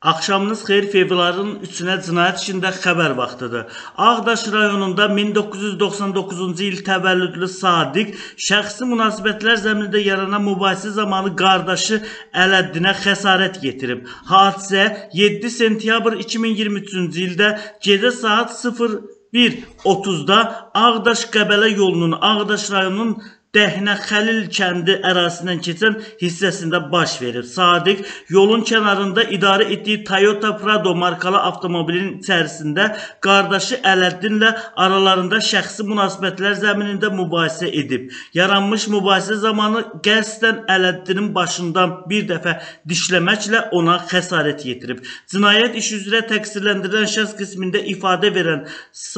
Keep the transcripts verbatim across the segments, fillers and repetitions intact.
Axşamınız xeyir, fevralın üçünə cinayət işində xəbər vaxtıdır. Ağdaş rayonunda min doqquz yüz doxsan doqquzuncu il təvəllüdlü Sadiq şəxsi münasibətlər zəminində yaranan mübahisə zamanı qardaşı Ələddinə xəsarət yetirib. Hadisə yeddi sentyabr iki min iyirmi üçüncü ildə gecə saat sıfır bir otuzda Ağdaş Qəbələ yolunun Ağdaş rayonunun Dəhnə Xəlil kəndi ərazisindən keçən hissəsində baş verir. Sadiq yolun kənarında idarə etdiyi Toyota Prado markalı avtomobilin içərisində qardaşı Ələddinlə aralarında şəxsi münasibətlər zəminində mübahisə edib. Yaranmış mübahisə zamanı qəsdən Ələddinin başından bir dəfə dişləməklə ona xəsarət yetirib. Cinayət işi üzrə təqsirləndirilən şəxs qismində ifadə verən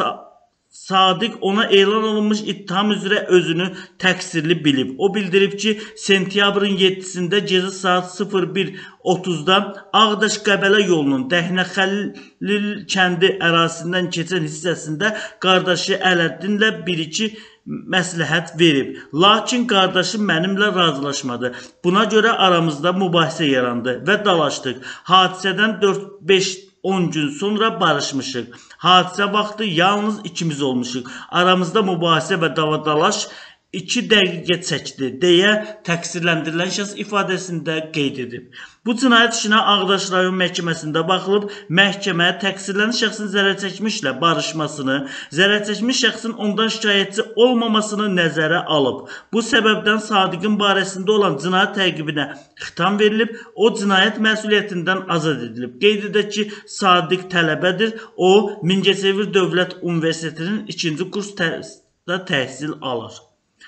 Sadiq ona elan olunmuş ittiham üzrə özünü təqsirli bilib. O bildirib ki, sentyabrın yeddisində gecə saat sıfır bir otuzda Ağdaş Qəbələ yolunun Dəhnə Xəlil kəndi ərazisindən keçən hissəsində qardaşı Ələddinlə bir-iki məsləhət verib. Lakin qardaşım mənimlə razılaşmadı. Buna görə aramızda mübahisə yarandı və dalaşdıq. Hadisədən dörd beş on gün sonra barışmışıq. Hadisə vaxtı yalnız ikimiz olmuşuq. Aramızda mübahisə və davadalaş iki dəqiqə çəkdi deyə təqsirləndirilən şəxs ifadəsində qeyd edib. Bu cinayət işinə Ağdaş rayon məhkəməsində baxılıb, məhkəmə təqsirlənən şəxsin zərərçəkmişlə barışmasını, zərərçəkmiş şəxsin ondan şikayətçi olmamasını nəzərə alıb. Bu səbəbdən Sadiqin barəsində olan cinayət təqibinə xitam verilib, o cinayət məsuliyyətindən azad edilib. Qeyd edək ki, Sadiq tələbədir, o Mingəçevir Dövlət Universitetinin ikinci kursda təhsil alır.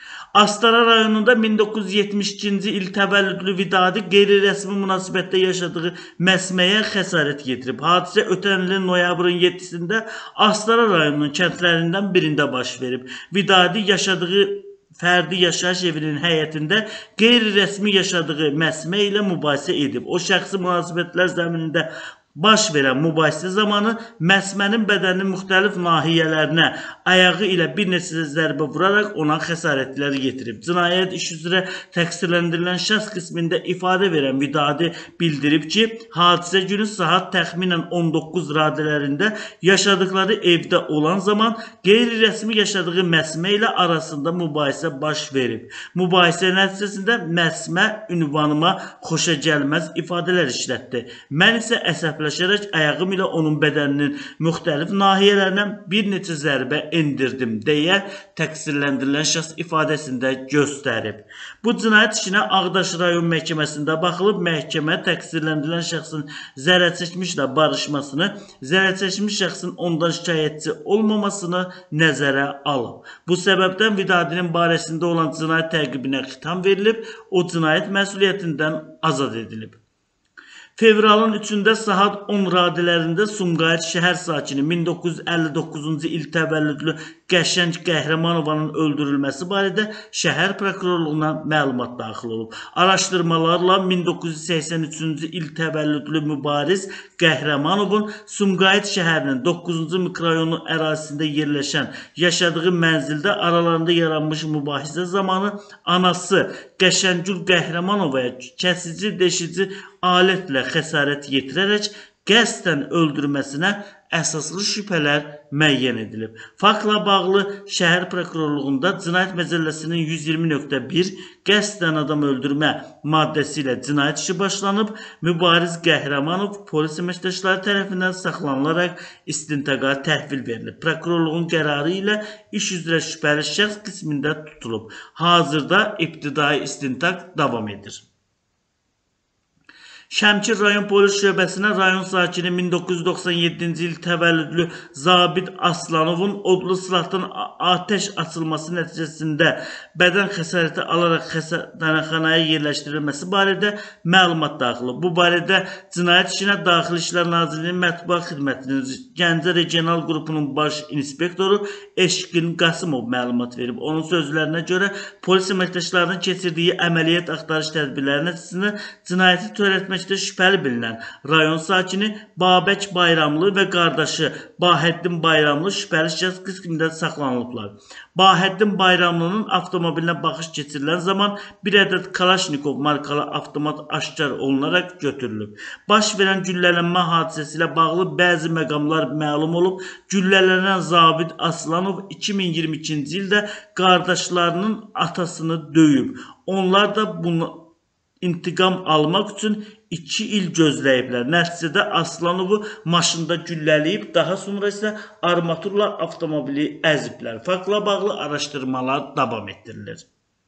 Astara rayonunda min doqquz yüz yetmiş ikinci il təvəllüdlü Vidadi qeyri-rəsmi münasibətdə yaşadığı məsməyə xəsarət yetirib. Hadisə ötən ilin noyabrın yeddisində Astara rayonunun kəndlərindən birində baş verib. Vidadi yaşadığı fərdi yaşayış evinin həyətində qeyri-rəsmi yaşadığı məsmə ilə mübahisə edib. O şəxsi münasibətlər zəminində baş verən mübahisə zamanı məsmənin bədəninin müxtəlif nahiyələrinə ayağı ilə bir neçə zərbə vuraraq ona xəsarətlər yetirib. Cinayət işi üzrə təqsirləndirilən şəxs qismində ifadə verən Vidadi bildirib ki, hadisə günü saat təxminən on doqquz radələrində yaşadıkları evdə olan zaman qeyri-rəsmi yaşadığı məsmə ilə arasında mübahisə baş verib. Mübahisə nəticəsində məsmə ünvanıma xoşa gəlməz ifadələr işlətdi. Mən isə əsəbləşərək ayağım ilə onun bədəninin müxtəlif nahiyələrinə bir neçə zərbə endirdim deyə təqsirləndirilən şəxs ifadəsində göstərib. Bu cinayət işinə Ağdaş rayon məhkəməsində baxılıb, məhkəmə təqsirləndirilən şəxsin zərərçəkmişlə barışmasını, zərərçəkmiş şəxsin ondan şikayətçi olmamasını nəzərə alıb. Bu səbəbdən Vidadinin barəsində olan cinayət təqibinə xitam verilib, o cinayət məsuliyyətindən azad edilib. Fevralın üçündə saat on radələrində Sumqayıt şəhər sakini min doqquz yüz əlli doqquzuncu il təvəllüdlü Qəşəng Qəhrəmanovanın öldürülməsi barədə şəhər prokurorluğuna məlumat daxil olub. Araşdırmalarla min doqquz yüz səksən üçüncü il təvəllüdlü Mübariz Qəhrəmanovun Sumqayıt şəhərinin doqquzuncu mikrorayonu ərazisində yerləşən yaşadığı mənzildə aralarında yaranmış mübahisə zamanı anası Qəşəngül Qəhrəmanovaya kəsici, deşici alətlə xəsarət yetirərək qəsdən öldürməsinə əsaslı şübhələr müəyyən edilib. Faktla bağlı şəhər prokurorluğunda Cinayət Məcəlləsinin yüz iyirmi nöqtə bir qəsdən adam öldürmə maddəsi ilə cinayət işi başlanıb, Mübariz Qəhrəmanov polis əməkdaşları tərəfindən saxlanılaraq istintaqa təhvil verilib. Prokurorluğun qərarı ilə iş üzrə şübhəli şəxs qismində tutulub. Hazırda ibtidai istintaq davam edir. Şəmkir rayon polis şöbəsinə rayon sakini min doqquz yüz doxsan yeddinci il təvəllüdlü Zabit Aslanovun odlu silahdan atəş açılması nəticəsində bədən xəsarəti alaraq xəstəxanaya yerləşdirilməsi barədə məlumat daxil olub. Bu barədə cinayət işinə Daxili İşlər Nazirliyinin mətbuat xidmətinin Gəncə regional qrupunun baş inspektoru Eşqin Qasımov məlumat verib. Onun sözlərinə görə polis əməkdaşlarının keçirdiyi əməliyyat axtarış tədbirləri nəticəsində cinayəti törətmək etməkdə şübhəli bilinən rayon sakini Babək Bayramlı və qardaşı Bahəddin Bayramlı şübhəli şəxs qismində saxlanılıblar. Bahəddin Bayramlının avtomobilinə baxış keçirilən zaman bir ədəd Kalaşnikov markalı avtomat aşkar olunaraq götürülüb. Baş verən güllələnmə hadisəsi ilə bağlı bəzi məqamlar məlum olub. Güllələnən zabit Aslanov iki min iyirmi ikinci ildə qardaşlarının atasını döyüb. Onlar da bunu intiqam almaq üçün iki il gözləyiblər. Nəticədə Aslanovu maşında güllələyib, daha sonra isə armaturla avtomobili əziblər. Faktla bağlı araşdırmalar davam etdirilir.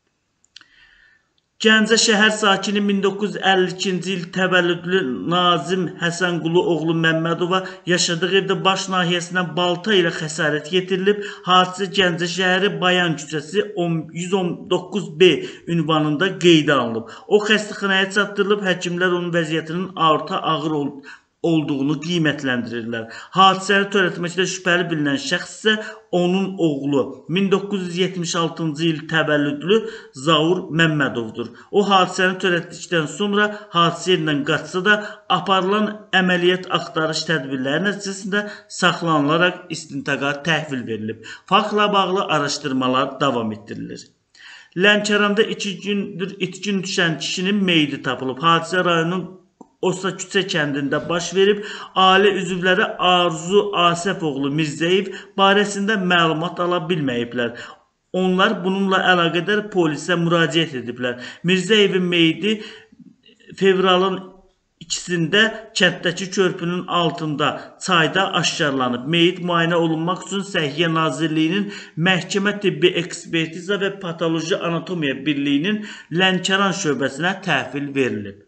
Gəncə şəhər sakini min doqquz yüz əlli ikinci il təvəllüdlü Nazim Həsənqulu oğlu Məmmədova yaşadığı evdə baş nahiyəsindən balta ilə xəsarət yetirilib. Hadisə Gəncə şəhəri Bayan küçəsi yüz on doqquz B ünvanında qeydə alınıb. O xəstəxanaya çatdırılıb, həkimlər onun vəziyyətinin orta ağır olduğunu olduğunu qiymətləndirirlər. Hadisəni törətməkdə şübhəli bilinən şəxs isə onun oğlu min doqquz yüz yetmiş altıncı il təvəllüdlü Zaur Məmmədovdur. O hadisəni törətdikdən sonra hadisə yerindən qaçsa da aparılan əməliyyat axtarış tədbirləri nəticəsində saxlanılaraq istintaqa təhvil verilib. Faktla bağlı araşdırmalar davam etdirilir. Lənkəranda iki gündür itkin düşən kişinin meyidi tapılıb. Hadisə rayonun Osa Küçə kəndində baş verib. Ailə üzvləri Arzu Asəfoğlu Mirzəyev barəsində məlumat ala bilməyiblər. Onlar bununla əlaqədar polisə müraciət ediblər. Mirzəyevin meyidi fevralın ikisində kənddəki körpünün altında çayda aşkarlanıb. Meyit müayinə olunmaq üçün Səhiyyə Nazirliyinin Məhkəmə Tibbi Ekspertiza və Patoloji Anatomiya Birliyinin Lənkəran şöbəsinə təhvil verilib.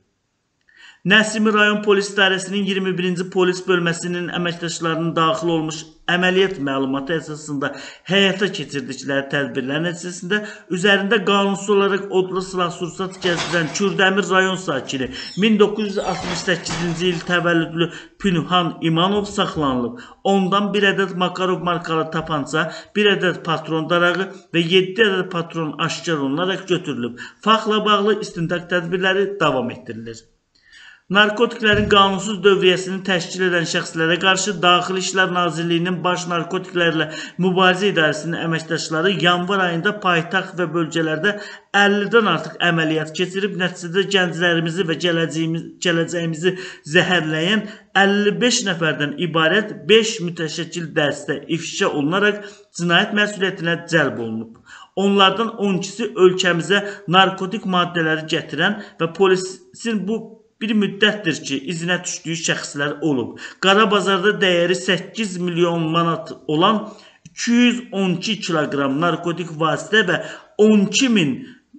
Nəsimi rayon polis idarəsinin iyirmi birinci polis bölməsinin əməkdaşlarının daxil olmuş əməliyyat məlumatı əsasında həyata keçirdikləri tədbirlər nəticəsində üzərində qanunsuz olaraq odlu silah sursat gəzdirən Kürdəmir rayon sakini min doqquz yüz altmış səkkizinci il təvəllüdlü Pünhan İmanov saxlanılıb. Ondan bir ədəd Makarov markalı tapanca, bir ədəd patron darağı və yeddi ədəd patron aşkar olunaraq götürülüb. Faktla bağlı istintaq tədbirləri davam etdirilir. Narkotiklərin qanunsuz dövriyyəsini təşkil edən şəxslərə qarşı Daxili İşlər Nazirliyinin Baş Narkotiklərlə Mübarizə İdarəsinin əməkdaşları yanvar ayında paytaxt və bölgələrdə əllidən artıq əməliyyat keçirib, nəticədə gənclərimizi və gələcəyimizi zəhərləyən əlli beş nəfərdən ibarət beş mütəşəkkil dəstə ifşa olunaraq cinayət məsuliyyətinə cəlb olunub. Onlardan on ikisi ölkəmizə narkotik maddələri gətirən və polisin bu bir müddətdir ki, izinə düşdüyü şəxslər olub. Qarabazarda dəyəri səkkiz milyon manat olan iki yüz on iki kiloqram narkotik vasitə və on iki min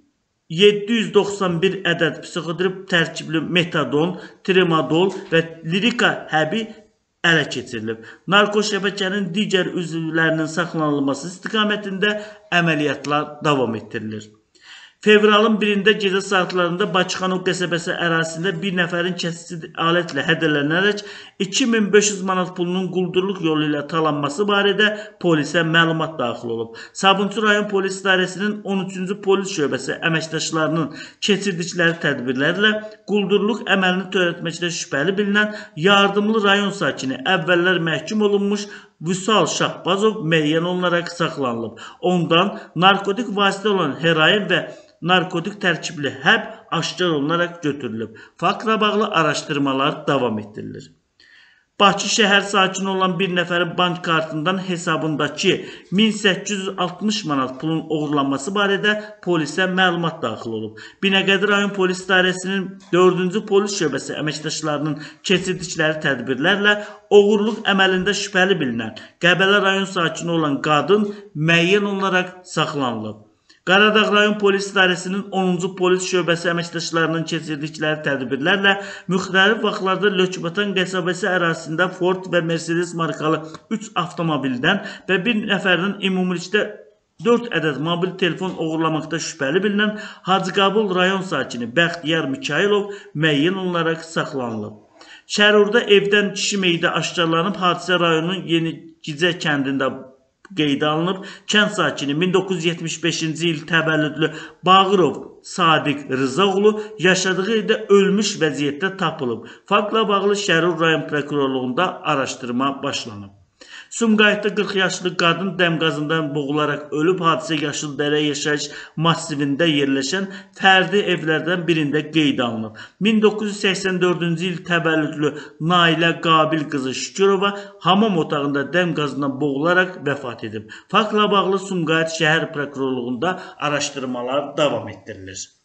yeddi yüz doxsan bir ədəd psixotrop tərkibli metadon, tremadol və lirika həbi ələ keçirilib. Narko şəbəkənin digər üzvlərinin saxlanılması istiqamətində əməliyyatlar davam etdirilir. Fevralın birində gecə saatlarında Bakıxanov qəsəbəsi ərazisində bir nəfərin kəsici alətlə hədələnərək iki min beş yüz manat pulunun quldurluq yolu ilə talanması barədə polisə məlumat daxil olub. Sabunçu rayon polis idarəsinin on üçüncü polis şöbəsi əməkdaşlarının keçirdikləri tədbirlərlə quldurluq əməlini törətməkdə şübhəli bilinən yardımlı rayon sakini əvvəllər məhkum olunmuş Vüsal Şahbazov müəyyən olunaraq saxlanılıb. Ondan narkotik vasitə olan heroin və narkotik tərkibli həb aşkar olunaraq götürülüb. Faktla bağlı araşdırmalar davam etdirilir. Bakı şəhər sakini olan bir nəfərin bank kartından hesabındakı min səkkiz yüz altmış manat pulun oğurlanması barədə polisə məlumat daxil olub. Binəqədi rayon polis idarəsinin dördüncü polis şöbəsi əməkdaşlarının keçirdikləri tədbirlərlə oğurluq əməlində şübhəli bilinən Qəbələ rayon sakini olan qadın müəyyən olaraq saxlanılıb. Qaradağ rayon polis idarəsinin onuncu polis şöbəsi əməkdaşlarının keçirdikləri tədbirlərlə müxtəlif vaxtlarda Lökbatan qəsəbəsi ərazisində Ford və Mercedes markalı üç avtomobildən və bir nəfərinin ümumilikdə dörd ədəd mobil telefon oğurlamaqda şübhəli bilinən Hacıqabul rayon sakini Bəxtiyar Mikailov müəyyən olaraq saxlanılıb. Şərurda evdən kişi meyidi aşkarlanıb, hadisə rayonun Yenigicə kəndində qeydə alınıb. Kənd sakini min doqquz yüz yetmiş beşinci il təvəllüdlü Bağırov Sadiq Rızaoğlu yaşadığı evdə ölmüş vəziyyətdə tapılıb. Faktla bağlı Şərur rayon prokurorluğunda araşdırma başlanıb. Sumqayıtda qırx yaşlı qadın dəm qazından boğularaq ölüb. Hadisə Yaşıldərə yaşayış massivində yerləşən fərdi evlərdən birində qeydə alınıb. min doqquz yüz səksən dördüncü il təvəllüdlü Nailə Qabil qızı Şükürova hamam otağında dəm qazından boğularaq vəfat edib. Faktla bağlı Sumqayıt şəhər prokurorluğunda araşdırmalar davam etdirilir.